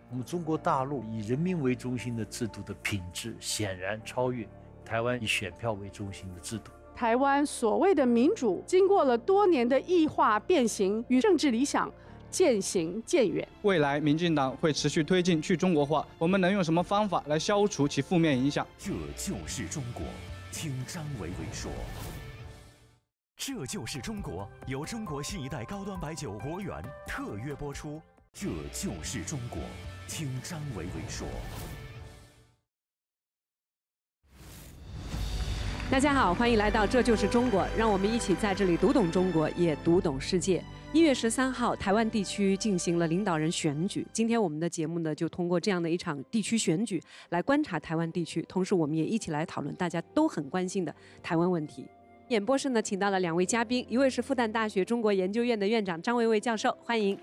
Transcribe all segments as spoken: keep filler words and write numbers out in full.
我们中国大陆以人民为中心的制度的品质显然超越台湾以选票为中心的制度。 台湾所谓的民主，经过了多年的异化变形，与政治理想渐行渐远。 未来民进党会持续推进去中国化，我们能用什么方法来消除其负面影响？ 这就是中国，听张维维说。这就是中国，由中国新一代高端白酒国源特约播出。这就是中国，听张维维说。 大家好，欢迎来到这就是中国，让我们一起在这里读懂中国，也读懂世界。一月十三号，台湾地区进行了领导人选举。今天我们的节目呢，就通过这样的一场地区选举来观察台湾地区，同时我们也一起来讨论大家都很关心的台湾问题。演播室呢，请到了两位嘉宾，一位是复旦大学中国研究院的院长张维维教授，欢迎。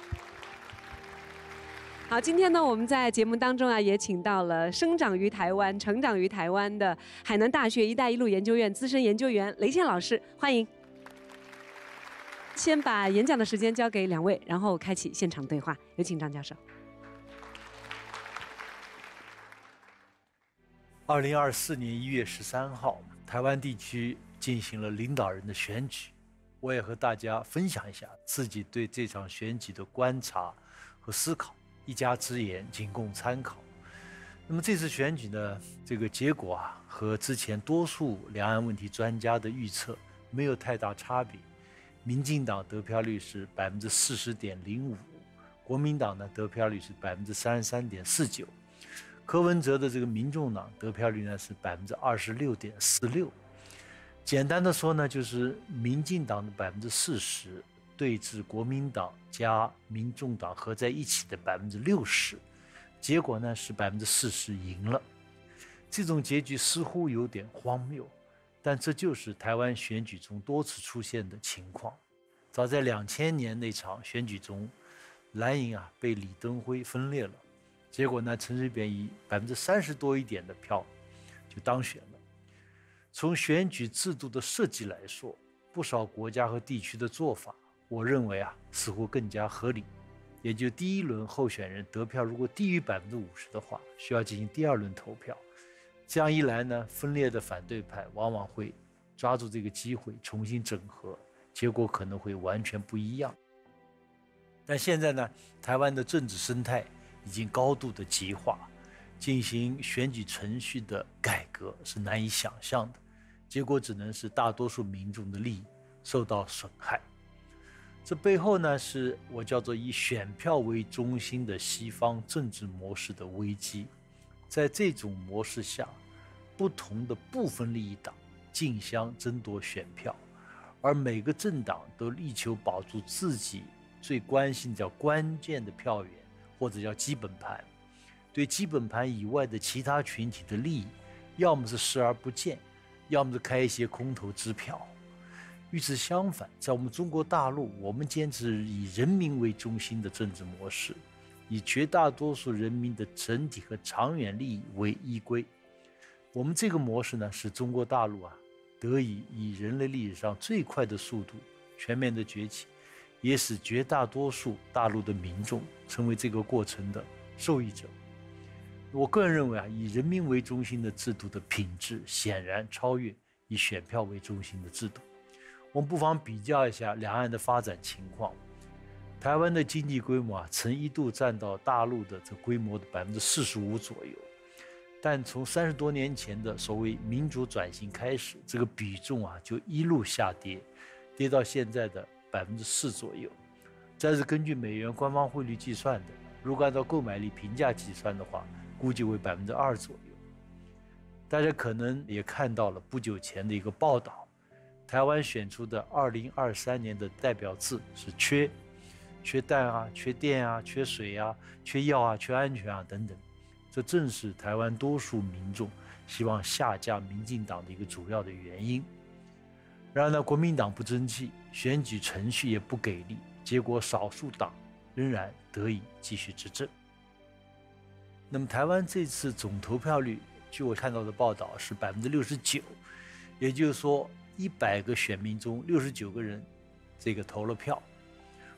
好，今天呢，我们在节目当中啊，也请到了生长于台湾、成长于台湾的海南大学“一带一路”研究院资深研究员雷倩老师，欢迎。先把演讲的时间交给两位，然后开启现场对话，有请张教授。 二零二四年一月十三号，台湾地区进行了领导人的选举，我也和大家分享一下自己对这场选举的观察和思考。一家之言，仅供参考。那么这次选举呢，这个结果啊，和之前多数两岸问题专家的预测没有太大差别。民进党得票率是百分之四十点零五，国民党呢得票率是百分之三十三点四九，柯文哲的这个民众党得票率呢是百分之二十六点四六。简单的说呢，就是民进党的百分之四十。对峙国民党加民众党合在一起的百分之六十，结果呢是百分之四十赢了。这种结局似乎有点荒谬，但这就是台湾选举中多次出现的情况。早在两千年那场选举中，蓝营啊被李登辉分裂了，结果呢陈水扁以百分之三十多一点的票就当选了。从选举制度的设计来说，不少国家和地区的做法，我认为啊，似乎更加合理。也就第一轮候选人得票如果低于百分之五十的话，需要进行第二轮投票。这样一来呢，分裂的反对派往往会抓住这个机会重新整合，结果可能会完全不一样。但现在呢，台湾的政治生态已经高度的极化，进行选举程序的改革是难以想象的，结果只能是大多数民众的利益受到损害。这背后呢，是我叫做以选票为中心的西方政治模式的危机。在这种模式下，不同的部分利益党竞相争夺选票，而每个政党都力求保住自己最关心叫关键的票源，或者叫基本盘。对基本盘以外的其他群体的利益，要么是视而不见，要么是开一些空头支票。与此相反，在我们中国大陆，我们坚持以人民为中心的政治模式，以绝大多数人民的整体和长远利益为依归。我们这个模式呢，使中国大陆啊得以以人类历史上最快的速度全面的崛起，也使绝大多数大陆的民众成为这个过程的受益者。我个人认为啊，以人民为中心的制度的品质显然超越以选票为中心的制度。我们不妨比较一下两岸的发展情况。台湾的经济规模啊，曾一度占到大陆的这规模的百分之四十五左右，但从三十多年前的所谓民主转型开始，这个比重啊就一路下跌，跌到现在的百分之四左右。这是根据美元官方汇率计算的，如果按照购买力评价计算的话，估计为百分之二左右。大家可能也看到了不久前的一个报道。台湾选出的二零二三年的代表字是缺，缺蛋啊，缺电啊，缺水啊，缺药啊，缺安全啊等等。这正是台湾多数民众希望下架民进党的一个主要的原因。然而呢，国民党不争气，选举程序也不给力，结果少数党仍然得以继续执政。那么台湾这次总投票率，据我看到的报道是百分之六十九，也就是说一百个选民中六十九个人这个投了票。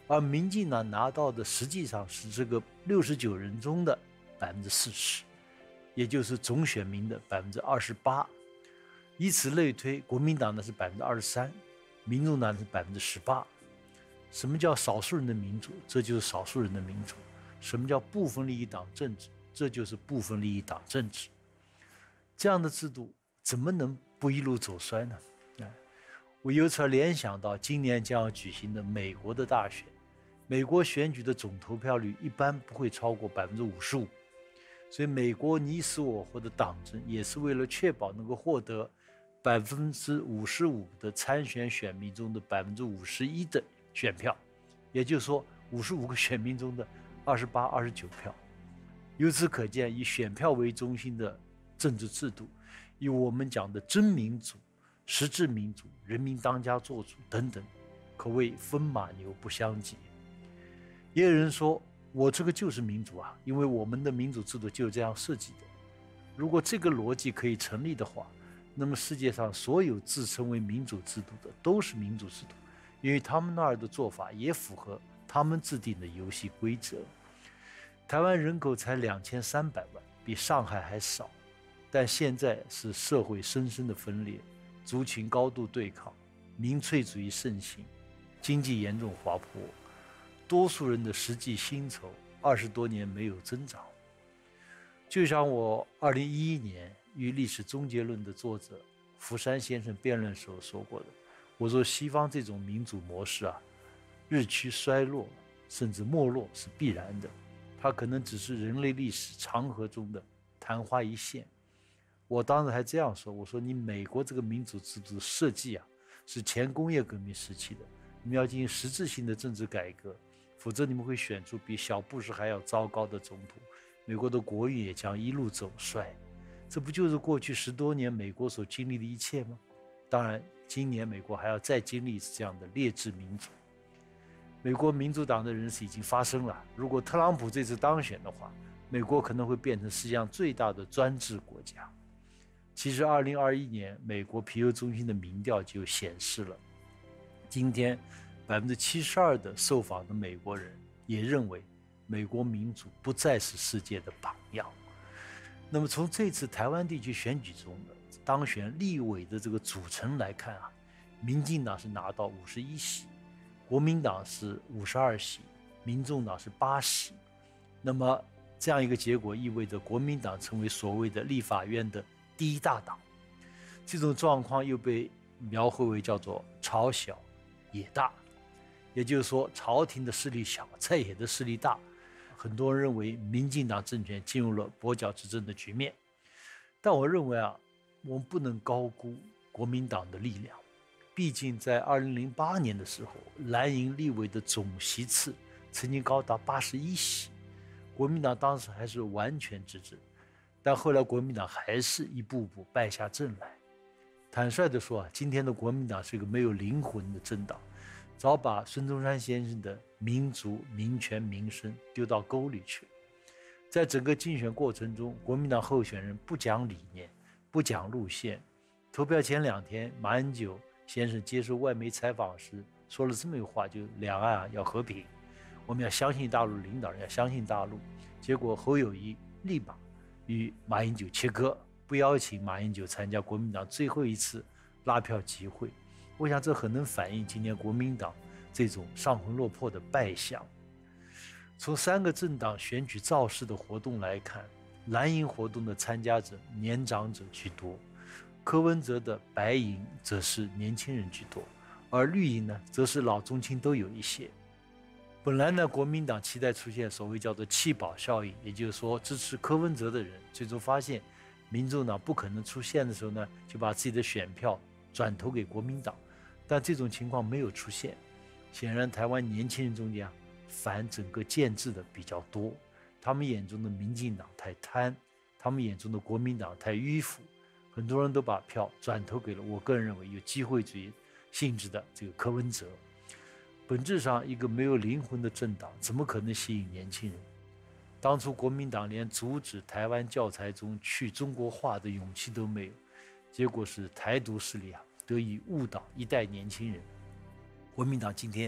而民进党拿到的实际上是这个六十九人中的百分之四十，也就是总选民的百分之二十八。以此类推，国民党呢是百分之二十三，民众党是百分之十八。什么叫少数人的民主？这就是少数人的民主。什么叫部分利益党政治？这就是部分利益党政治。这样的制度怎么能不一路走衰呢？我由此而联想到今年将要举行的美国的大选，美国选举的总投票率一般不会超过百分之五十五，所以美国你死我活的党争也是为了确保能够获得百分之五十五的参选选民中的百分之五十一的选票，也就是说五十五个选民中的二十八、二十九票。由此可见，以选票为中心的政治制度，以我们讲的真民主、实质民主、人民当家作主等等，可谓风马牛不相及。也有人说，我这个就是民主啊，因为我们的民主制度就是这样设计的。如果这个逻辑可以成立的话，那么世界上所有自称为民主制度的都是民主制度，因为他们那儿的做法也符合他们制定的游戏规则。台湾人口才两千三百万，比上海还少，但现在是社会深深的分裂，族群高度对抗，民粹主义盛行，经济严重滑坡，多数人的实际薪酬二十多年没有增长。就像我二零一一年与历史终结论的作者福山先生辩论时候说过的，我说西方这种民主模式啊，日趋衰落，甚至没落是必然的，它可能只是人类历史长河中的昙花一现。我当时还这样说，我说你美国这个民主制度设计啊，是前工业革命时期的，你们要进行实质性的政治改革，否则你们会选出比小布什还要糟糕的总统，美国的国运也将一路走衰。这不就是过去十多年美国所经历的一切吗？当然，今年美国还要再经历一次这样的劣质民主。美国民主党的人事已经发生了，如果特朗普这次当选的话，美国可能会变成世界上最大的专制国家。其实二零二一年美国皮尤中心的民调就显示了，今天百分之七十二的受访的美国人也认为美国民主不再是世界的榜样。那么从这次台湾地区选举中的当选立委的这个组成来看啊，民进党是拿到五十一席，国民党是五十二席，民众党是八席。那么这样一个结果意味着国民党成为所谓的立法院的第一大党。这种状况又被描绘为叫做朝小野大，也就是说朝廷的势力小，在野的势力大。很多人认为民进党政权进入了跛脚执政的局面，但我认为啊，我们不能高估国民党的力量。毕竟在二零零八年的时候，蓝营立委的总席次曾经高达八十一席，国民党当时还是完全执政，但后来国民党还是一步步败下阵来。坦率地说啊，今天的国民党是一个没有灵魂的政党，早把孙中山先生的民族、民权、民生丢到沟里去了。在整个竞选过程中，国民党候选人不讲理念，不讲路线。投票前两天，马英九先生接受外媒采访时说了这么一句话，就两岸啊要和平，我们要相信大陆领导人，要相信大陆。结果侯友宜立马与马英九切割，不邀请马英九参加国民党最后一次拉票集会。我想这很能反映今年国民党这种上魂落魄的败相。从三个政党选举造势的活动来看，蓝营活动的参加者年长者居多，柯文哲的白营则是年轻人居多，而绿营呢，则是老中青都有一些。本来呢，国民党期待出现所谓叫做弃保效应，也就是说支持柯文哲的人最终发现民众党不可能出现的时候呢，就把自己的选票转投给国民党。但这种情况没有出现，显然台湾年轻人中间啊，反整个建制的比较多，他们眼中的民进党太贪，他们眼中的国民党太迂腐，很多人都把票转投给了我个人认为有机会主义性质的这个柯文哲。本质上，一个没有灵魂的政党怎么可能吸引年轻人？当初国民党连阻止台湾教材中去中国化的勇气都没有，结果是台独势力啊得以误导一代年轻人。国民党今天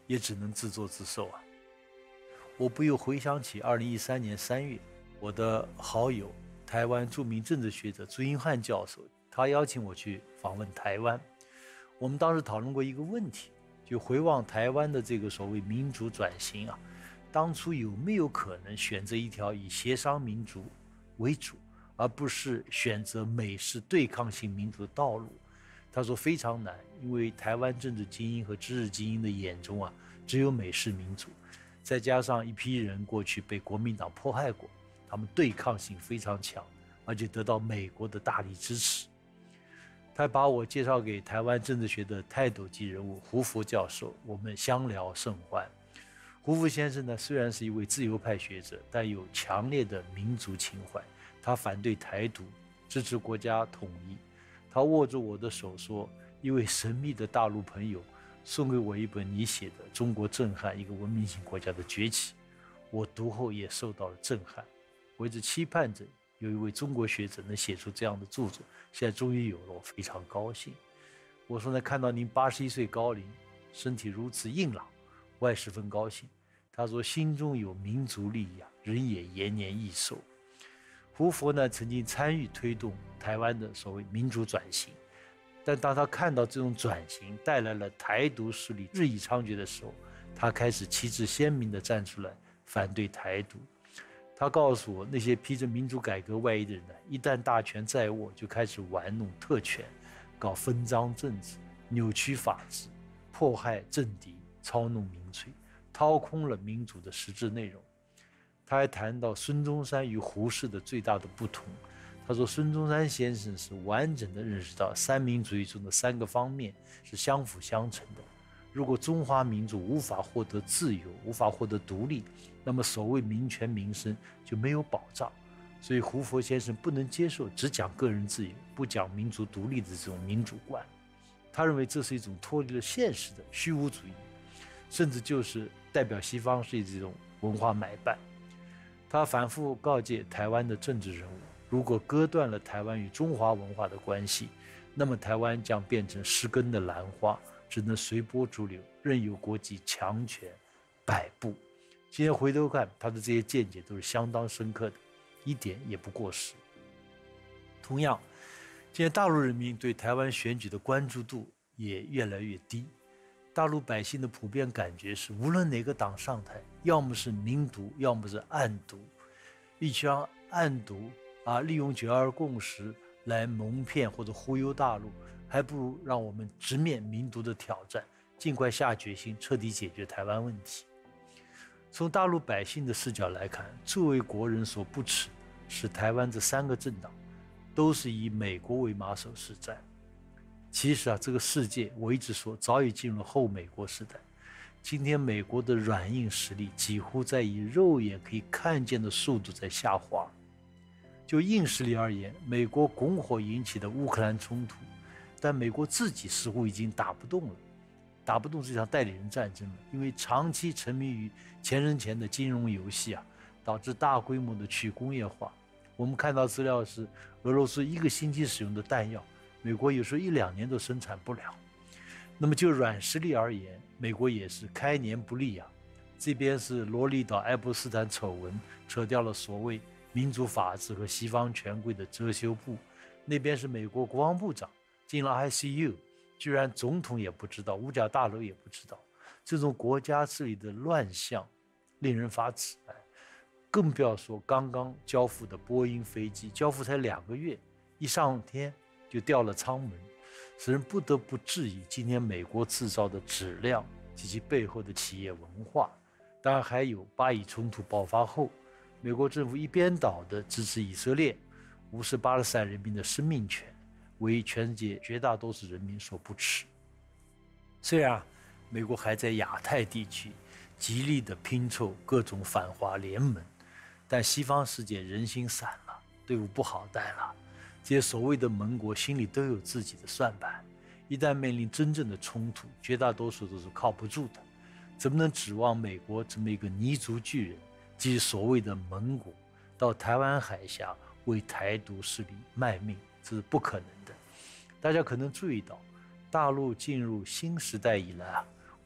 也只能自作自受啊。我不由回想起二零一三年三月，我的好友台湾著名政治学者朱英汉教授，他邀请我去访问台湾。我们当时讨论过一个问题，就回望台湾的这个所谓民主转型啊，当初有没有可能选择一条以协商民主为主，而不是选择美式对抗性民主的道路？他说非常难，因为台湾政治精英和知识精英的眼中啊，只有美式民主，再加上一批人过去被国民党迫害过，他们对抗性非常强，而且得到美国的大力支持。他把我介绍给台湾政治学的泰斗级人物胡佛教授，我们相聊甚欢。胡佛先生呢，虽然是一位自由派学者，但有强烈的民族情怀。他反对台独，支持国家统一。他握住我的手说：“一位神秘的大陆朋友送给我一本你写的《中国震撼：一个文明型国家的崛起》，我读后也受到了震撼。我一直期盼着有一位中国学者能写出这样的著作，现在终于有了，我非常高兴。”我说呢，看到您八十一岁高龄，身体如此硬朗，我也十分高兴。他说：“心中有民族力量，人也延年益寿。”胡佛呢，曾经参与推动台湾的所谓民主转型，但当他看到这种转型带来了台独势力日益猖獗的时候，他开始旗帜鲜明地站出来反对台独。他告诉我，那些披着民主改革外衣的人呢，一旦大权在握，就开始玩弄特权，搞分赃政治，扭曲法治，迫害政敌，操弄民粹，掏空了民主的实质内容。他还谈到孙中山与胡适的最大的不同。他说，孙中山先生是完整地认识到三民主义中的三个方面是相辅相成的。如果中华民族无法获得自由，无法获得独立，那么所谓民权民生就没有保障。所以胡佛先生不能接受只讲个人自由，不讲民族独立的这种民主观。他认为这是一种脱离了现实的虚无主义，甚至就是代表西方是这种文化买办。他反复告诫台湾的政治人物，如果割断了台湾与中华文化的关系，那么台湾将变成失根的兰花，只能随波逐流，任由国际强权摆布。今天回头看，他的这些见解都是相当深刻的，一点也不过时。同样，今天大陆人民对台湾选举的关注度也越来越低。大陆百姓的普遍感觉是，无论哪个党上台，要么是明独，要么是暗独。与其让暗独啊利用九二共识来蒙骗或者忽悠大陆，还不如让我们直面民独的挑战，尽快下决心彻底解决台湾问题。从大陆百姓的视角来看，最为国人所不齿是台湾这三个政党都是以美国为马首是瞻。其实啊，这个世界我一直说早已进入后美国时代。今天美国的软硬实力几乎在以肉眼可以看见的速度在下滑。就硬实力而言，美国拱火引起的乌克兰冲突，但美国自己似乎已经打不动了，打不动这场代理人战争了，因为长期沉迷于钱人钱的金融游戏啊，导致大规模的去工业化。我们看到资料是，俄罗斯一个星期使用的弹药，美国有时候一两年都生产不了。那么就软实力而言，美国也是开年不利啊。这边是罗里岛爱泼斯坦丑闻扯掉了所谓民主法治和西方权贵的遮羞布，那边是美国国防部长进了 I C U， 居然总统也不知道，五角大楼也不知道。这种国家治理的乱象令人发指。更不要说刚刚交付的波音飞机，交付才两个月，一上天就掉了舱门，使人不得不质疑今天美国制造的质量及其背后的企业文化。当然还有巴以冲突爆发后，美国政府一边倒地支持以色列，无视巴勒斯坦人民的生命权，为全世界绝大多数人民所不齿。虽然美国还在亚太地区极力地拼凑各种反华联盟，但西方世界人心散了，队伍不好带了。这些所谓的盟国心里都有自己的算盘，一旦面临真正的冲突，绝大多数都是靠不住的。怎么能指望美国这么一个泥足巨人，即所谓的盟国，到台湾海峡为台独势力卖命？这是不可能的。大家可能注意到，大陆进入新时代以来啊，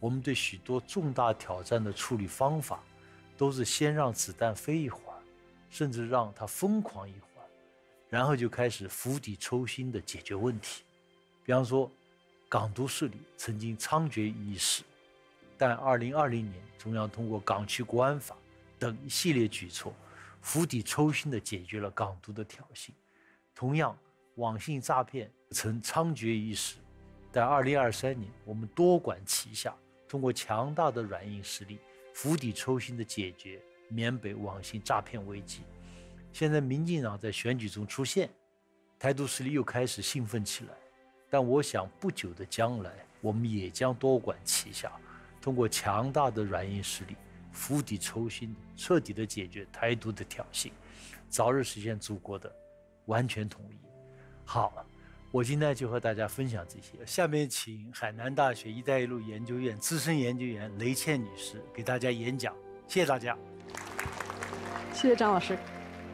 我们对许多重大挑战的处理方法，都是先让子弹飞一会儿，甚至让它疯狂一会儿，然后就开始釜底抽薪的解决问题。比方说，港独势力曾经猖獗于一时，但二零二零年中央通过港区国安法等一系列举措，釜底抽薪地解决了港独的挑衅。同样，网信诈骗曾猖獗于一时，但二零二三年我们多管齐下，通过强大的软硬实力，釜底抽薪地解决缅北网信诈骗危机。现在民进党在选举中出现，台独势力又开始兴奋起来。但我想不久的将来，我们也将多管齐下，通过强大的软硬实力，釜底抽薪，彻底的解决台独的挑衅，早日实现祖国的完全统一。好，我今天就和大家分享这些。下面请海南大学“一带一路”研究院资深研究员雷倩女士给大家演讲。谢谢大家。 谢谢张老师。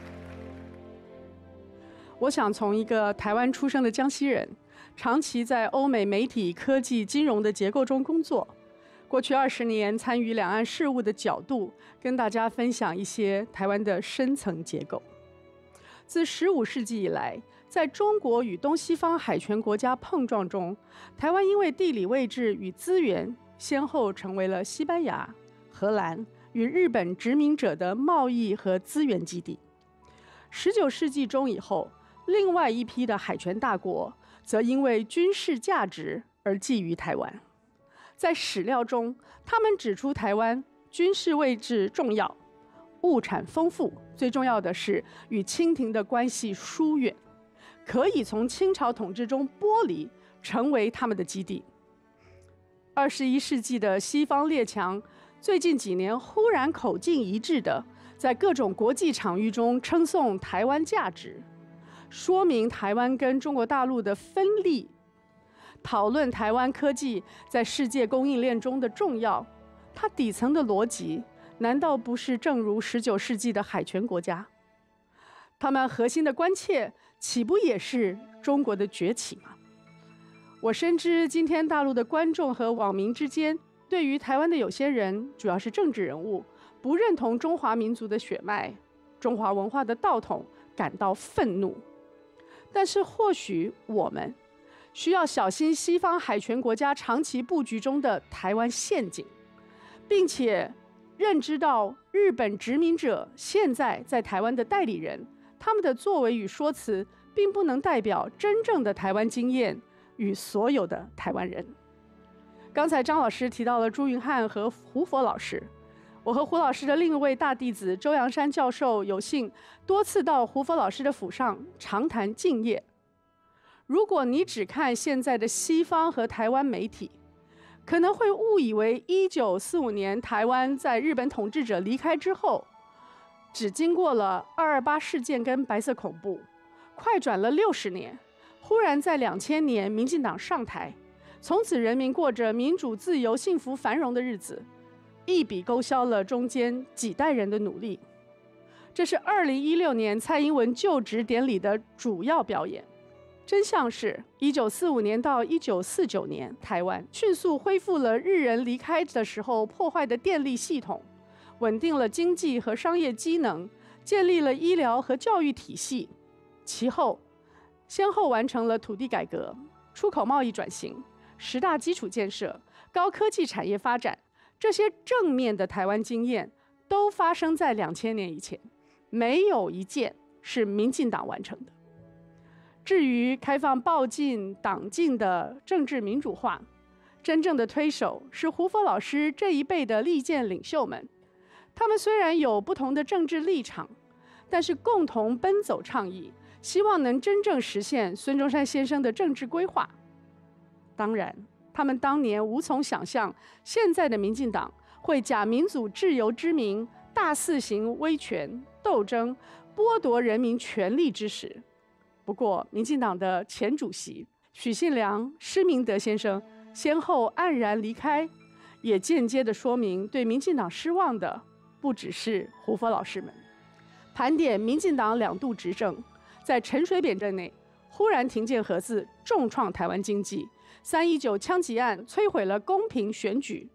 我想从一个台湾出生的江西人，长期在欧美媒体、科技、金融的结构中工作，过去二十年参与两岸事务的角度，跟大家分享一些台湾的深层结构。自十五世纪以来，在中国与东西方海权国家碰撞中，台湾因为地理位置与资源，先后成为了西班牙、荷兰与日本殖民者的贸易和资源基地。十九世纪中以后，另外一批的海权大国则因为军事价值而觊觎台湾。在史料中，他们指出台湾军事位置重要，物产丰富，最重要的是与清廷的关系疏远，可以从清朝统治中剥离，成为他们的基地。二十一世纪的西方列强最近几年忽然口径一致的在各种国际场域中称颂台湾价值，说明台湾跟中国大陆的分立，讨论台湾科技在世界供应链中的重要。它底层的逻辑难道不是正如十九世纪的海权国家？他们核心的关切岂不也是中国的崛起吗？我深知今天大陆的观众和网民之间，对于台湾的有些人，主要是政治人物，不认同中华民族的血脉、中华文化的道统，感到愤怒。但是或许我们需要小心西方海权国家长期布局中的台湾陷阱，并且认知到日本殖民者现在在台湾的代理人，他们的作为与说辞并不能代表真正的台湾经验与所有的台湾人。刚才张老师提到了朱云汉和胡佛老师，我和胡老师的另一位大弟子周扬山教授有幸多次到胡佛老师的府上长谈敬业。如果你只看现在的西方和台湾媒体，可能会误以为一九四五年台湾在日本统治者离开之后，只经过了二二八事件跟白色恐怖，快转了六十年，忽然在两千年民进党上台，从此人民过着民主、自由、幸福、繁荣的日子，一笔勾销了中间几代人的努力。这是二零一六年蔡英文就职典礼的主要表演。真相是，一九四五年到一九四九年，台湾迅速恢复了日人离开的时候破坏的电力系统，稳定了经济和商业机能，建立了医疗和教育体系。其后，先后完成了土地改革、出口贸易转型、十大基础建设、高科技产业发展，这些正面的台湾经验都发生在两千年以前，没有一件是民进党完成的。至于开放报禁、党禁的政治民主化，真正的推手是胡佛老师这一辈的立宪领袖们。他们虽然有不同的政治立场，但是共同奔走倡议，希望能真正实现孙中山先生的政治规划。当然，他们当年无从想象，现在的民进党会假民主自由之名，大肆行威权斗争，剥夺人民权利之时。不过，民进党的前主席许信良、施明德先生先后黯然离开，也间接地说明，对民进党失望的不只是胡佛老师们。盘点民进党两度执政，在陈水扁任内，忽然停建核四，重创台湾经济；三一九枪击案摧毁了公平选举，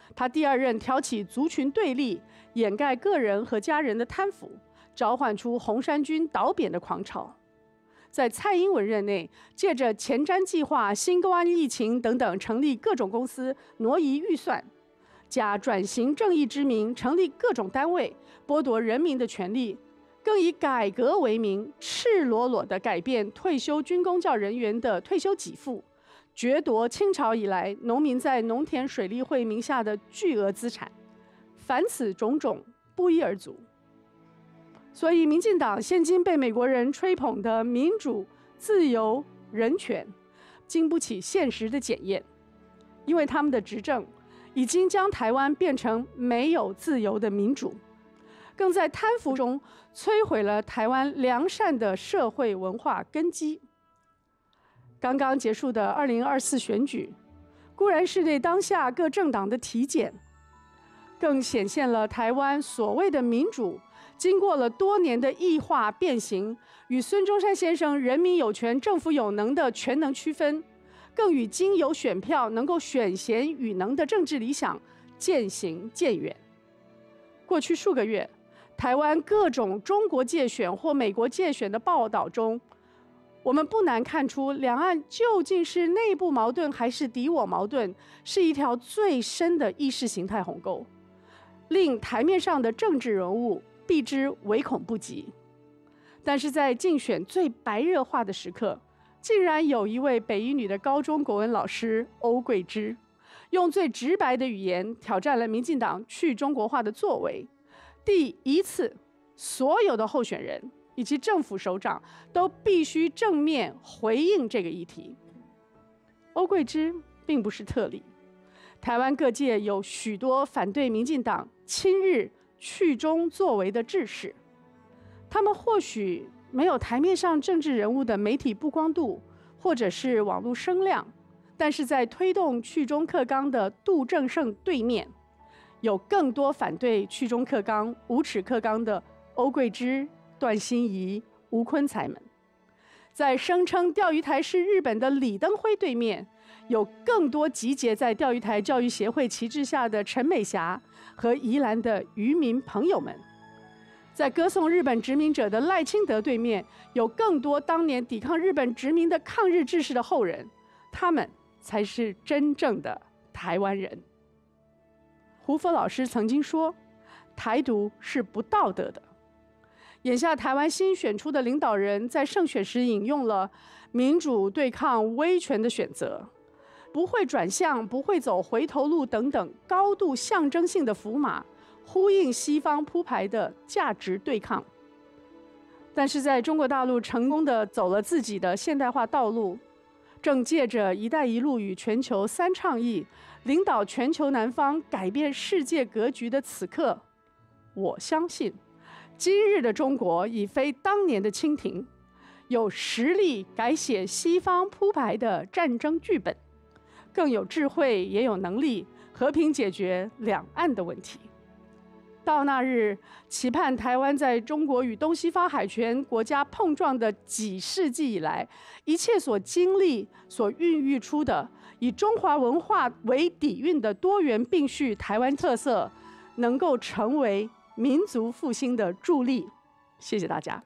他第二任挑起族群对立，掩盖个人和家人的贪腐，召唤出红衫军倒扁的狂潮。在蔡英文任内，借着前瞻计划、新公安疫情等等，成立各种公司，挪移预算，假转型正义之名，成立各种单位，剥夺人民的权利，更以改革为名，赤裸裸地改变退休军公教人员的退休给付，掠夺清朝以来农民在农田水利会名下的巨额资产。凡此种种，不一而足。所以，民进党现今被美国人吹捧的民主、自由、人权，经不起现实的检验，因为他们的执政已经将台湾变成没有自由的民主，更在贪腐中摧毁了台湾良善的社会文化根基。刚刚结束的二零二四选举，固然是对当下各政党的体检，更显现了台湾所谓的民主经过了多年的异化变形，与孙中山先生人民有权政府有能的全能区分，更与经由选票能够选贤与能的政治理想渐行渐远。过去数个月，台湾各种中国介选或美国介选的报道中，我们不难看出，两岸究竟是内部矛盾还是敌我矛盾，是一条最深的意识形态鸿沟，令台面上的政治人物避之唯恐不及。但是在竞选最白热化的时刻，竟然有一位北一女的高中国文老师欧桂芝，用最直白的语言挑战了民进党去中国化的作为。第一次，所有的候选人以及政府首长都必须正面回应这个议题。欧桂芝并不是特例，台湾各界有许多反对民进党亲日去中作为的志士，他们或许没有台面上政治人物的媒体曝光度，或者是网络声量，但是在推动去中课纲的杜正胜对面，有更多反对去中课纲、无耻课纲的欧桂芝、段欣怡、吴昆才们。在声称钓鱼台是日本的李登辉对面，有更多集结在钓鱼台教育协会旗帜下的陈美霞和宜兰的渔民朋友们。在歌颂日本殖民者的赖清德对面，有更多当年抵抗日本殖民的抗日志士的后人，他们才是真正的台湾人。胡佛老师曾经说，台独是不道德的。眼下台湾新选出的领导人在胜选时引用了民主对抗威权的选择，不会转向，不会走回头路等等高度象征性的符码，呼应西方铺排的价值对抗。但是在中国大陆成功地走了自己的现代化道路，正借着一带一路与全球三倡议领导全球南方改变世界格局的此刻，我相信今日的中国已非当年的清廷，有实力改写西方铺排的战争剧本，更有智慧也有能力和平解决两岸的问题。到那日，期盼台湾在中国与东西方海权国家碰撞的几世纪以来，一切所经历、所孕育出的以中华文化为底蕴的多元并蓄台湾特色，能够成为民族复兴的助力。谢谢大家。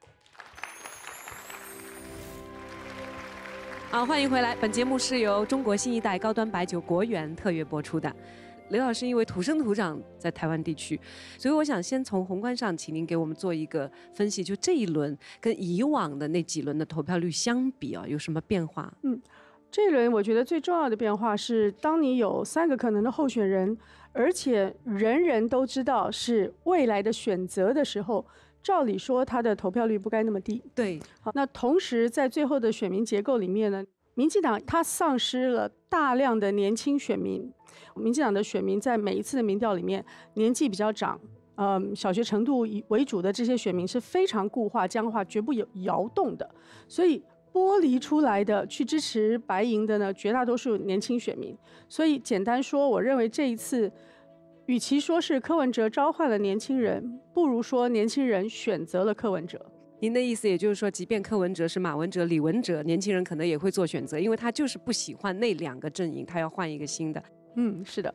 好，欢迎回来。本节目是由中国新一代高端白酒国源特约播出的。刘老师因为土生土长在台湾地区，所以我想先从宏观上，请您给我们做一个分析，就这一轮跟以往的那几轮的投票率相比啊，有什么变化？ 嗯，这一轮我觉得最重要的变化是，当你有三个可能的候选人，而且人人都知道是未来的选择的时候，照理说他的投票率不该那么低。 对， 好，那同时在最后的选民结构里面呢，民进党他丧失了大量的年轻选民。民进党的选民在每一次的民调里面，年纪比较长，嗯，小学程度为主的这些选民是非常固化、僵化，绝不有摇动的。所以剥离出来的去支持白营的呢，绝大多数年轻选民。所以简单说，我认为这一次，与其说是柯文哲召唤了年轻人，不如说年轻人选择了柯文哲。 您的意思也就是说，即便柯文哲是马文哲、李文哲，年轻人可能也会做选择，因为他就是不喜欢那两个阵营，他要换一个新的。 嗯，是的， 嗯，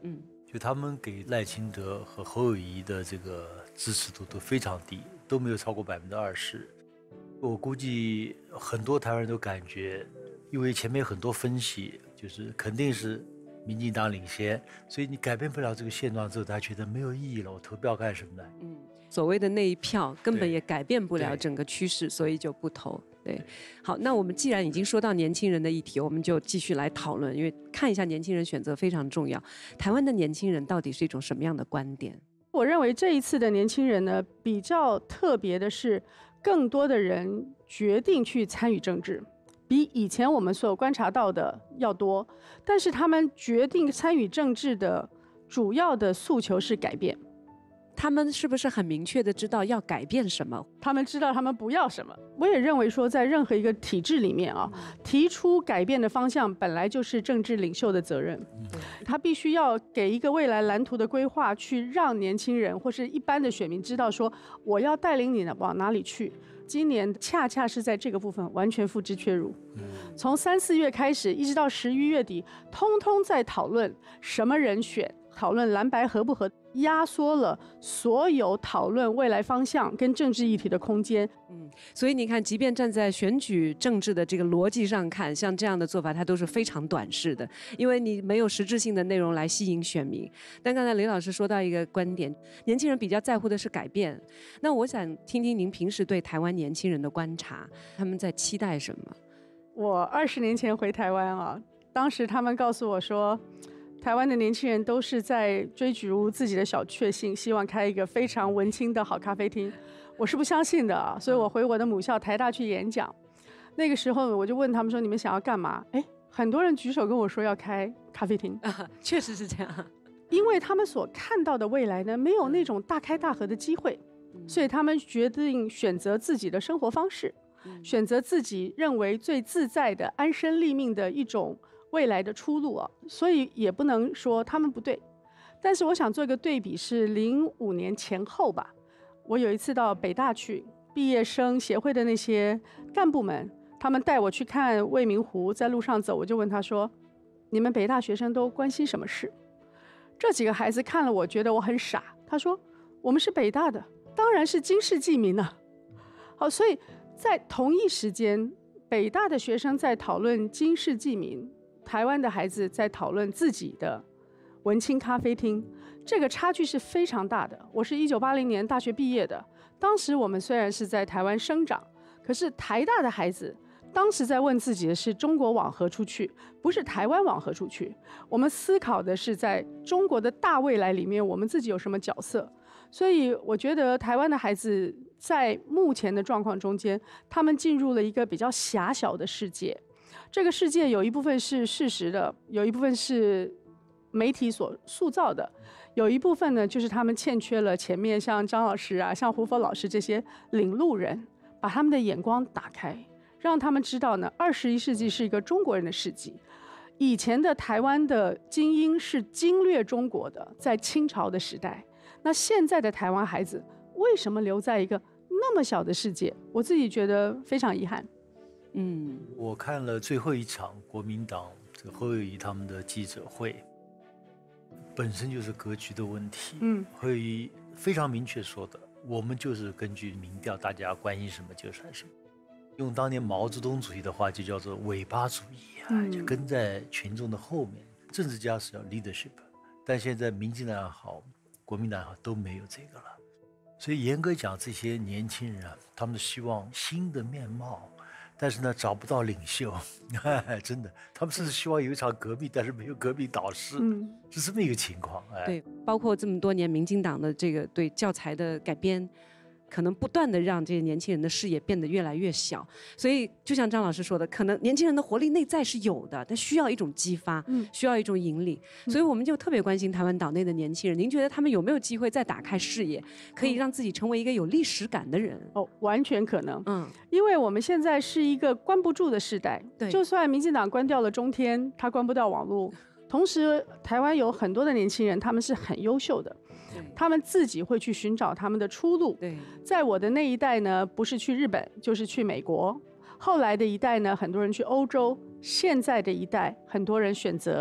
就他们给赖清德和侯友宜的这个支持度都非常低，都没有超过百分之二十。我估计很多台湾人都感觉，因为前面很多分析，就是肯定是民进党领先，所以你改变不了这个现状之后，大家觉得没有意义了，我投票干什么呢？ 嗯，所谓的那一票根本对也改变不了对整个趋势，所以就不投。对，好，那我们既然已经说到年轻人的议题，我们就继续来讨论，因为看一下年轻人选择非常重要。台湾的年轻人到底是一种什么样的观点？ 我认为这一次的年轻人呢，比较特别的是，更多的人决定去参与政治，比以前我们所有观察到的要多。但是他们决定参与政治的主要的诉求是改变。 他们是不是很明确的知道要改变什么？ 他们知道他们不要什么。我也认为说，在任何一个体制里面啊，提出改变的方向本来就是政治领袖的责任。他必须要给一个未来蓝图的规划，去让年轻人或是一般的选民知道说，我要带领你往哪里去。今年恰恰是在这个部分完全付之阙如。从三四月开始，一直到十一月底，通通在讨论什么人选，讨论蓝白合不合，压缩了所有讨论未来方向跟政治议题的空间。 嗯，所以你看，即便站在选举政治的这个逻辑上看，像这样的做法，它都是非常短视的，因为你没有实质性的内容来吸引选民。但刚才雷老师说到一个观点，年轻人比较在乎的是改变。那我想听听您平时对台湾年轻人的观察，他们在期待什么？ 我二十年前回台湾啊，当时他们告诉我说，台湾的年轻人都是在追逐自己的小确幸，希望开一个非常文青的好咖啡厅。我是不相信的啊，所以我回我的母校台大去演讲。那个时候我就问他们说，你们想要干嘛？哎，很多人举手跟我说要开咖啡厅。 啊，确实是这样。 因为他们所看到的未来呢，没有那种大开大合的机会，所以他们决定选择自己的生活方式，选择自己认为最自在的安身立命的一种未来的出路啊。所以也不能说他们不对。但是我想做一个对比，是零五年前后吧。我有一次到北大去，毕业生协会的那些干部们，他们带我去看未名湖，在路上走，我就问他说，你们北大学生都关心什么事？这几个孩子看了我，觉得我很傻。他说，我们是北大的，当然是经世济民啊。好，所以在同一时间，北大的学生在讨论经世济民，台湾的孩子在讨论自己的文青咖啡厅，这个差距是非常大的。我是一九八零年大学毕业的，当时我们虽然是在台湾生长，可是台大的孩子当时在问自己的是中国往何处去，不是台湾往何处去。我们思考的是在中国的大未来里面，我们自己有什么角色。所以我觉得台湾的孩子在目前的状况中间，他们进入了一个比较狭小的世界。这个世界有一部分是事实的，有一部分是媒体所塑造的，有一部分呢就是他们欠缺了前面像张老师啊、像胡佛老师这些领路人，把他们的眼光打开，让他们知道呢，二十一世纪是一个中国人的世纪。以前的台湾的精英是经略中国的，在清朝的时代。那现在的台湾孩子为什么留在一个那么小的世界？我自己觉得非常遗憾。 嗯， 我看了最后一场国民党这个侯友宜他们的记者会，本身就是格局的问题。 嗯， 侯友宜非常明确说的，我们就是根据民调，大家关心什么就算什么。用当年毛泽东主义的话，就叫做尾巴主义啊， 嗯、 就跟在群众的后面。政治家是要 leadership， 但现在民进党也好，国民党也好，都没有这个了。所以严格讲，这些年轻人啊，他们希望新的面貌。但是呢，找不到领袖，真的，他们是希望有一场革命，但是没有革命导师，嗯，是这么一个情况。哎， 对，包括这么多年民进党的这个对教材的改编，可能不断的让这些年轻人的视野变得越来越小。所以，就像张老师说的，可能年轻人的活力内在是有的，但需要一种激发，嗯，需要一种引领。所以，我们就特别关心台湾岛内的年轻人。您觉得他们有没有机会再打开视野，可以让自己成为一个有历史感的人？ 哦，完全可能。 嗯， 因为我们现在是一个关不住的时代。对，就算民进党关掉了中天，他关不掉网络。同时，台湾有很多的年轻人，他们是很优秀的。他们自己会去寻找他们的出路。 对， 在我的那一代呢，不是去日本，就是去美国。后来的一代呢，很多人去欧洲。现在的一代，很多人选择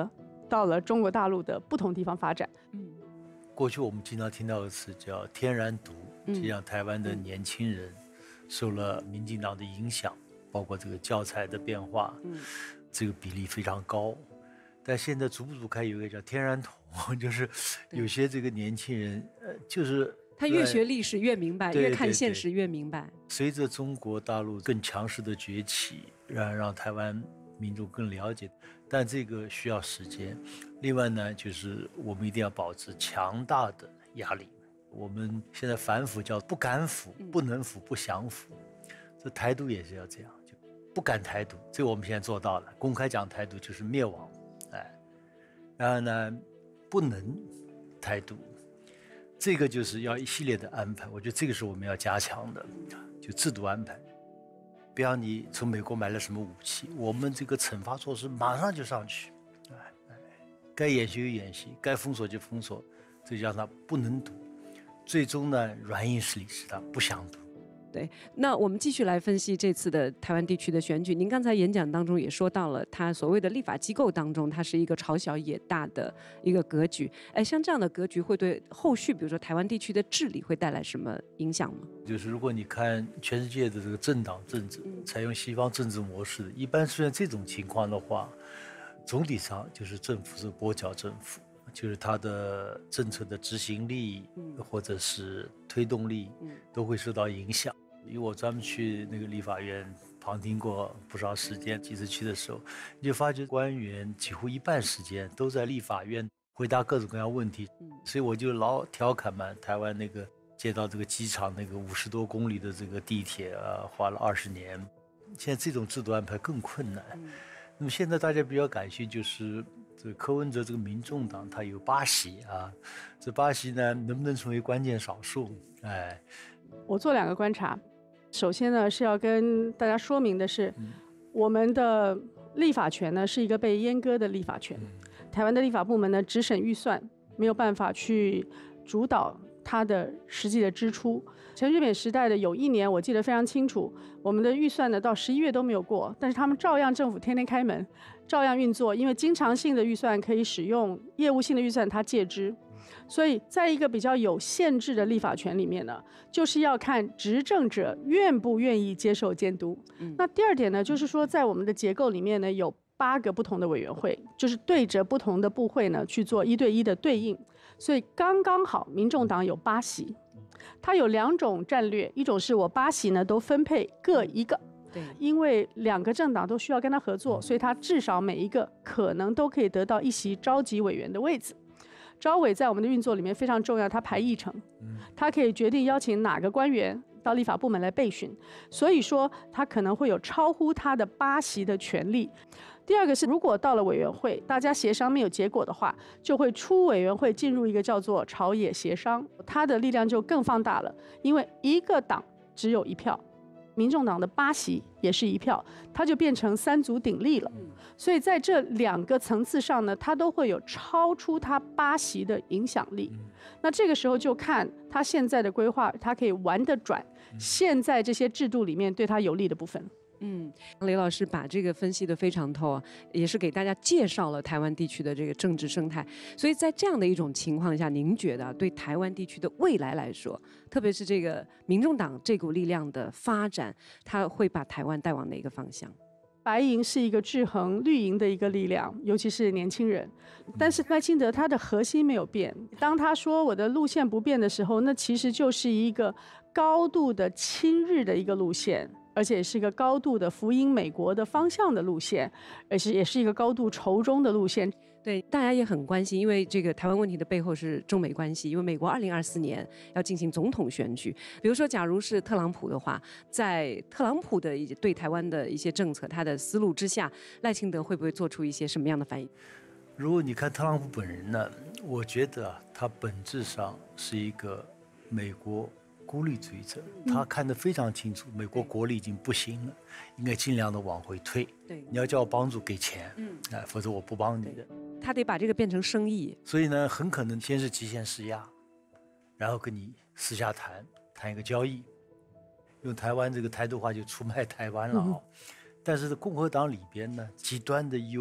到了中国大陆的不同地方发展。 嗯， 过去我们经常听到的词叫天然独，实际上台湾的年轻人受了民进党的影响，包括这个教材的变化， 嗯， 这个比例非常高。但现在逐步逐开有一个叫天然统，就是有些这个年轻人，呃，就是他越学历史越明白， 对越看对对现实越明白。 随着中国大陆更强势的崛起，让让台湾民众更了解，但这个需要时间。另外呢，就是我们一定要保持强大的压力。我们现在反腐叫不敢腐、不能腐、不想腐，这台独也是要这样，就不敢台独，这个我们现在做到了。公开讲台独就是灭亡，哎，然后呢，不能台独。这个就是要一系列的安排，我觉得这个是我们要加强的，就制度安排。比方你从美国买了什么武器，我们这个惩罚措施马上就上去，哎哎，该演习就演习，该封锁就封锁，这就让他不能读。最终呢，软硬实力使他不想读。 对，那我们继续来分析这次的台湾地区的选举。您刚才演讲当中也说到了，它所谓的立法机构当中，它是一个朝小野大的一个格局。哎，像这样的格局会对后续，比如说台湾地区的治理会带来什么影响吗？ 就是如果你看全世界的这个政党政治，采用西方政治模式，一般出现这种情况的话，总体上就是政府是跛脚政府。就是它的政策的执行力，或者是推动力，都会受到影响。因为我专门去那个立法院旁听过不少时间，几次去的时候，你就发觉官员几乎一半时间都在立法院回答各种各样问题。所以我就老调侃嘛，台湾那个接到这个机场那个五十多公里的这个地铁啊，花了二十年。现在这种制度安排更困难。那么现在大家比较感兴趣就是这柯文哲这个民众党他有八席啊，这八席呢能不能成为关键少数？哎， 我做两个观察，首先呢是要跟大家说明的是，嗯、我们的立法权呢是一个被阉割的立法权，嗯、台湾的立法部门呢只审预算，没有办法去主导它的实际的支出。陈水扁时代的有一年我记得非常清楚，我们的预算呢到十一月都没有过，但是他们照样政府天天开门，照样运作，因为经常性的预算可以使用，业务性的预算它借支。所以在一个比较有限制的立法权里面呢，就是要看执政者愿不愿意接受监督。嗯、那第二点呢，就是说在我们的结构里面呢，有八个不同的委员会，就是对着不同的部会呢去做一对一的对应，所以刚刚好民众党有八席。它有两种战略，一种是我八席呢都分配各一个，对，因为两个政党都需要跟他合作，所以他至少每一个可能都可以得到一席召集委员的位置。召委在我们的运作里面非常重要，它排议程，它可以决定邀请哪个官员到立法部门来备询，所以说它可能会有超乎它的八席的权利。第二个是，如果到了委员会，大家协商没有结果的话，就会出委员会进入一个叫做朝野协商，它的力量就更放大了，因为一个党只有一票，民众党的八席也是一票，它就变成三足鼎立了。所以在这两个层次上呢，它都会有超出它八席的影响力。那这个时候就看它现在的规划，它可以玩得转现在这些制度里面对它有利的部分。 嗯，雷老师把这个分析得非常透啊，也是给大家介绍了台湾地区的这个政治生态。所以在这样的一种情况下，您觉得、啊、对台湾地区的未来来说，特别是这个民众党这股力量的发展，它会把台湾带往哪个方向？ 白营是一个制衡绿营的一个力量，尤其是年轻人。但是赖清德他的核心没有变。当他说我的路线不变的时候，那其实就是一个高度的亲日的一个路线，而且是一个高度的福音美国的方向的路线，而且也是一个高度仇中的路线。 对，大家也很关心，因为这个台湾问题的背后是中美关系，因为美国二零二四年要进行总统选举。比如说，假如是特朗普的话，在特朗普的对台湾的一些政策，他的思路之下，赖清德会不会做出一些什么样的反应？ 如果你看特朗普本人呢，我觉得啊，他本质上是一个美国孤立主义者，他看得非常清楚，美国国力已经不行了，应该尽量的往回退。对，你要叫我帮助，给钱，嗯，哎，否则我不帮你的。 他得把这个变成生意， 所以呢，很可能先是极限施压，然后跟你私下谈谈一个交易，用台湾这个台独话就出卖台湾了啊、哦。嗯、但是共和党里边呢，极端的右翼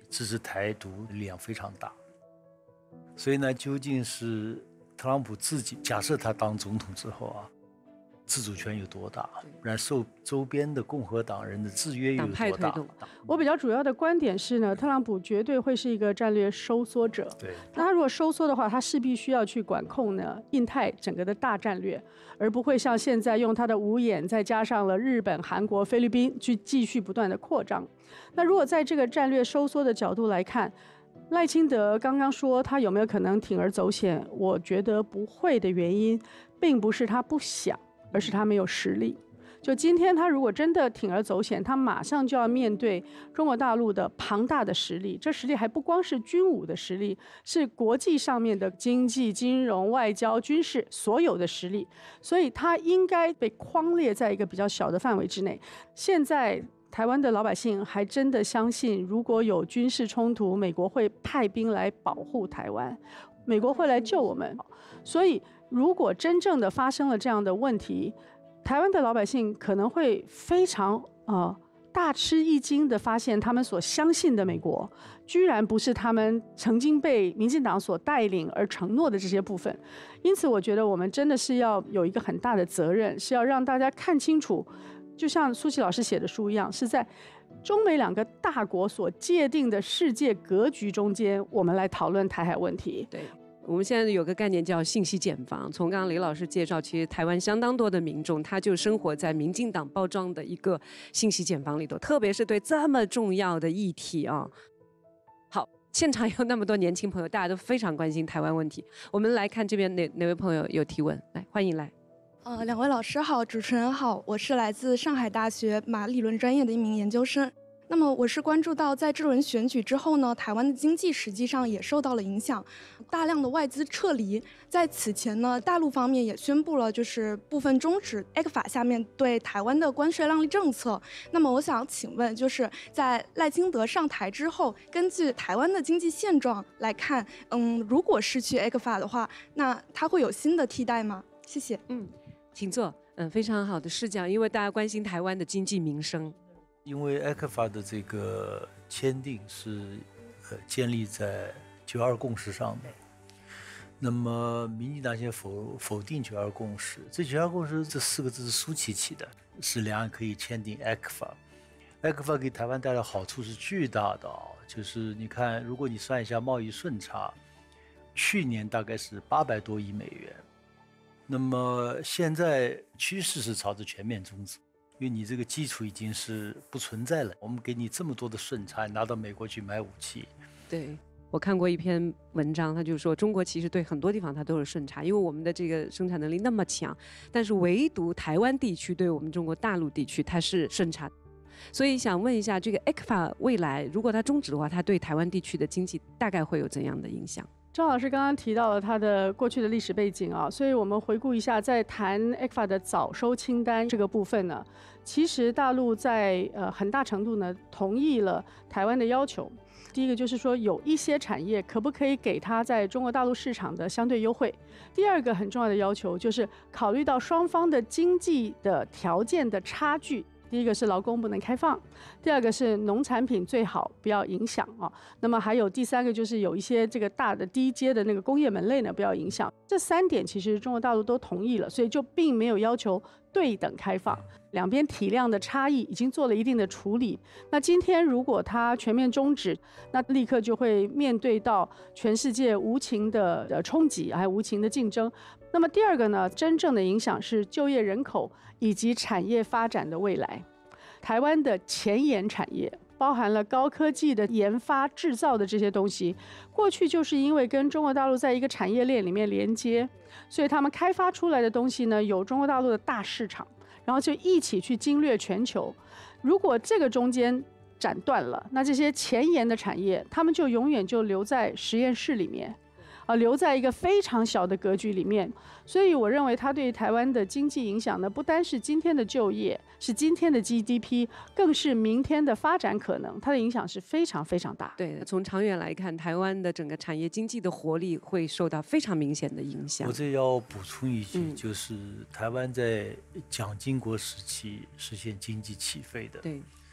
支持台独力量非常大。所以呢，究竟是特朗普自己，假设他当总统之后啊，自主权有多大，然后受周边的共和党人的制约又有多大？ 我比较主要的观点是呢，特朗普绝对会是一个战略收缩者。 对， 那他如果收缩的话，他势必需要去管控呢印太整个的大战略，而不会像现在用他的五眼再加上了日本、韩国、菲律宾去继续不断的扩张。那如果在这个战略收缩的角度来看，赖清德刚刚说他有没有可能铤而走险？我觉得不会的原因，并不是他不想，而是他没有实力。就今天他如果真的铤而走险，他马上就要面对中国大陆的庞大的实力，这实力还不光是军武的实力，是国际上面的经济、金融、外交、军事所有的实力，所以他应该被框列在一个比较小的范围之内。现在台湾的老百姓还真的相信，如果有军事冲突，美国会派兵来保护台湾，美国会来救我们。所以如果真正的发生了这样的问题，台湾的老百姓可能会非常呃大吃一惊的发现，他们所相信的美国，居然不是他们曾经被民进党所带领而承诺的这些部分。因此，我觉得我们真的是要有一个很大的责任，是要让大家看清楚。就像苏琪老师写的书一样，是在中美两个大国所界定的世界格局中间，我们来讨论台海问题。 对，我们现在有个概念叫信息茧房。从刚刚李老师介绍，其实台湾相当多的民众，他就生活在民进党包装的一个信息茧房里头，特别是对这么重要的议题啊。好，现场有那么多年轻朋友，大家都非常关心台湾问题。我们来看这边哪哪位朋友有提问，来，欢迎来。 呃，两位老师好，主持人好，我是来自上海大学马理论专业的一名研究生。那么我是关注到，在这轮选举之后呢，台湾的经济实际上也受到了影响，大量的外资撤离。在此前呢，大陆方面也宣布了，就是部分终止 E C F A 下面对台湾的关税让利政策。那么我想请问，就是在赖清德上台之后，根据台湾的经济现状来看，嗯，如果失去 E C F A 的话，那它会有新的替代吗？谢谢。 嗯。请坐。嗯，非常好的视角，因为大家关心台湾的经济民生。 因为 E C F A 的这个签订是呃建立在九二共识上的，那么民进党现在否否定九二共识，这九二共识这四个字是苏起起的，是两岸可以签订 E C F A。E C F A 给台湾带来好处是巨大的啊，就是你看，如果你算一下贸易顺差，去年大概是八百多亿美元。那么现在趋势是朝着全面终止，因为你这个基础已经是不存在了。我们给你这么多的顺差，拿到美国去买武器。 对，我看过一篇文章，他就说中国其实对很多地方它都是顺差，因为我们的这个生产能力那么强，但是唯独台湾地区对我们中国大陆地区它是顺差。所以想问一下，这个 E C F A 未来如果它终止的话，它对台湾地区的经济大概会有怎样的影响？ 张老师刚刚提到了他的过去的历史背景啊，所以我们回顾一下，在谈 E C F A 的早收清单这个部分呢，其实大陆在呃很大程度呢同意了台湾的要求。第一个就是说，有一些产业可不可以给它在中国大陆市场的相对优惠？第二个很重要的要求就是考虑到双方的经济的条件的差距。第一个是劳工不能开放，第二个是农产品最好不要影响啊。那么还有第三个就是有一些这个大的低阶的那个工业门类呢不要影响。这三点其实中国大陆都同意了，所以就并没有要求对等开放，两边体量的差异已经做了一定的处理。那今天如果它全面终止，那立刻就会面对到全世界无情的冲击，还有无情的竞争。那么第二个呢，真正的影响是就业人口以及产业发展的未来。台湾的前沿产业包含了高科技的研发制造的这些东西，过去就是因为跟中国大陆在一个产业链里面连接，所以他们开发出来的东西呢有中国大陆的大市场，然后就一起去经掠全球。如果这个中间斩断了，那这些前沿的产业他们就永远就留在实验室里面啊，留在一个非常小的格局里面。所以我认为它对台湾的经济影响呢，不单是今天的就业，是今天的 G D P， 更是明天的发展可能，它的影响是非常非常大。 对，从长远来看，台湾的整个产业经济的活力会受到非常明显的影响。 我这要补充一句， 嗯、 就是台湾在蒋经国时期实现经济起飞的。 对。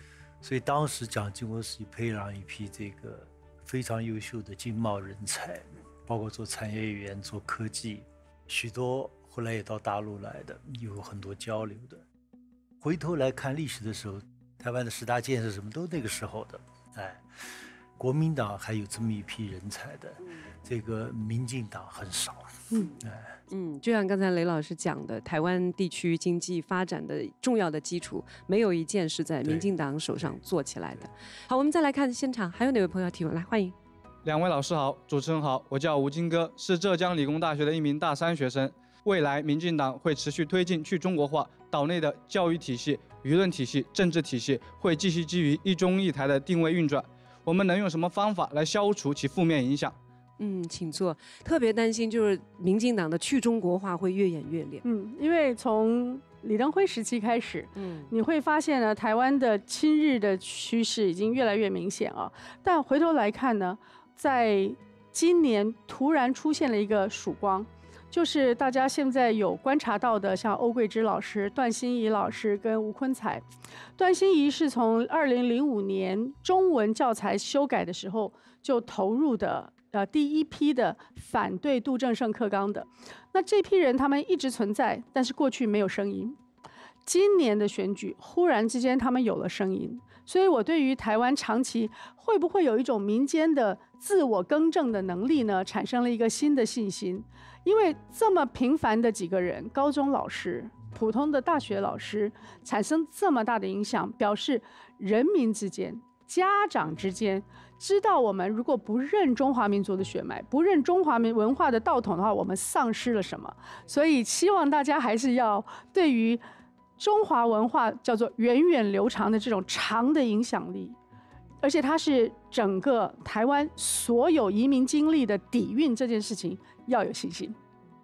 所以当时蒋经国时期培养一批这个非常优秀的经贸人才，包括做产业园、做科技，许多后来也到大陆来的，有很多交流的。回头来看历史的时候，台湾的十大建设什么都那个时候的，哎，国民党还有这么一批人才的，这个民进党很少。 嗯， 哎， 嗯，就像刚才雷老师讲的，台湾地区经济发展的重要的基础，没有一件是在民进党手上做起来的。好，我们再来看现场，还有哪位朋友提问？来，欢迎。 两位老师好，主持人好，我叫吴金哥，是浙江理工大学的一名大三学生。未来民进党会持续推进去中国化，岛内的教育体系、舆论体系、政治体系会继续基于一中一台的定位运转。我们能用什么方法来消除其负面影响？ 嗯，请坐。特别担心就是民进党的去中国化会越演越烈。 嗯，因为从李登辉时期开始， 嗯， 你会发现呢，台湾的亲日的趋势已经越来越明显啊。但回头来看呢，在今年突然出现了一个曙光，就是大家现在有观察到的，像欧桂芝老师、段欣怡老师跟吴昆才。段欣怡是从二零零五年中文教材修改的时候就投入的。呃，第一批的反对杜正胜课纲的，那这批人他们一直存在，但是过去没有声音。今年的选举，忽然之间他们有了声音，所以我对于台湾长期会不会有一种民间的自我更正的能力呢，产生了一个新的信心。因为这么平凡的几个人，高中老师、普通的大学老师，产生这么大的影响，表示人民之间、家长之间。知道我们如果不认中华民族的血脉，不认中华民文化的道统的话，我们丧失了什么？所以希望大家还是要对于中华文化叫做源远流长的这种长的影响力，而且它是整个台湾所有移民经历的底蕴，这件事情要有信心。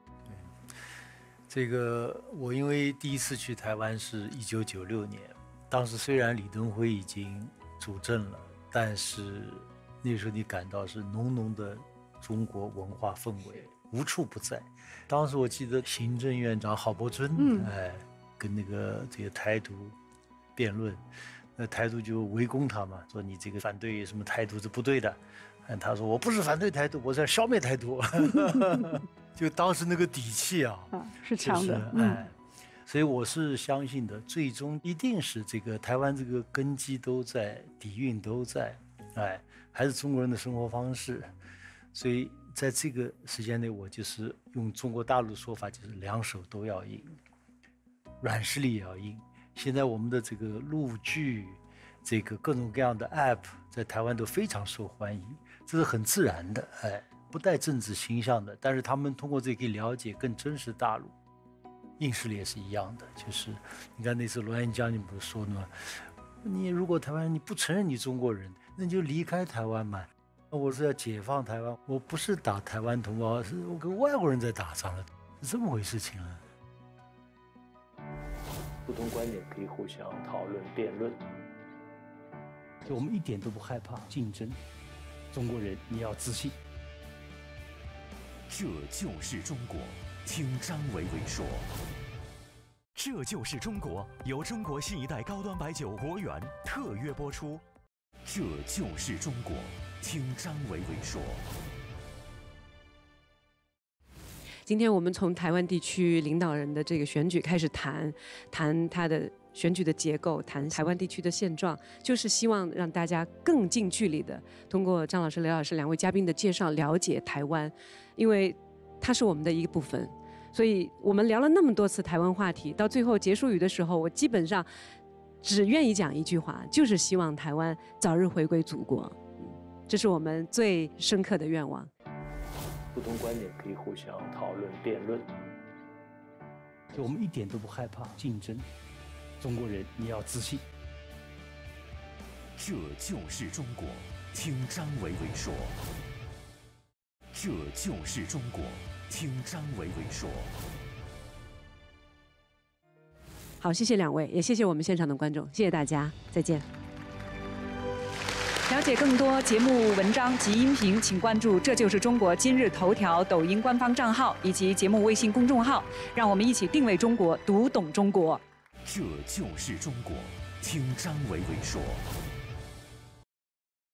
这个我因为第一次去台湾是一九九六年，当时虽然李登辉已经主政了，但是那时候你感到是浓浓的中国文化氛围无处不在。当时我记得行政院长郝柏村，嗯、哎，跟那个这个台独辩论，那台独就围攻他嘛，说你这个反对什么台独是不对的。他说我不是反对台独，我是要消灭台独。就当时那个底气啊， 啊是强的， 就是、哎。所以我是相信的，最终一定是这个台湾这个根基都在，底蕴都在，哎，还是中国人的生活方式。所以在这个时间内，我就是用中国大陆说法，就是两手都要硬，软实力也要硬。现在我们的这个陆剧，这个各种各样的 app 在台湾都非常受欢迎，这是很自然的，哎，不带政治倾向的。但是他们通过这个可以了解更真实大陆。硬实力也是一样的，就是你看那次罗彦将军不是说呢，你如果台湾人你不承认你中国人，那你就离开台湾嘛。我是要解放台湾，我不是打台湾同胞，是我跟外国人在打仗了，是这么回事情啊。不同观点可以互相讨论辩论，就我们一点都不害怕竞争。中国人你要自信， 这就是中国。听张维维说，这就是中国，由中国新一代高端白酒国源特约播出。这就是中国，听张维维说。 今天我们从台湾地区领导人的这个选举开始谈，谈他的选举的结构，谈台湾地区的现状，就是希望让大家更近距离的通过张老师、雷老师两位嘉宾的介绍了解台湾，因为它是我们的一部分。所以我们聊了那么多次台湾话题，到最后结束语的时候，我基本上只愿意讲一句话，就是希望台湾早日回归祖国。嗯，这是我们最深刻的愿望。 不同观点可以互相讨论辩论，就我们一点都不害怕竞争。中国人你要自信。 这就是中国，听张维维说。这就是中国。听张维维说。 好，谢谢两位，也谢谢我们现场的观众，谢谢大家，再见。 了解更多节目文章及音频，请关注《这就是中国》今日头条、抖音官方账号以及节目微信公众号。让我们一起定位中国，读懂中国。 这就是中国，听张维维说。